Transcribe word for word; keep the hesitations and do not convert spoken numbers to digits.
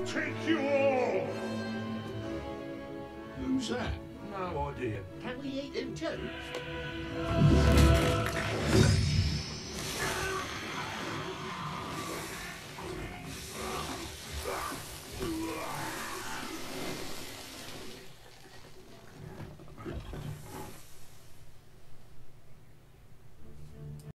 take you all! Who's that? No idea. Can we eat him too?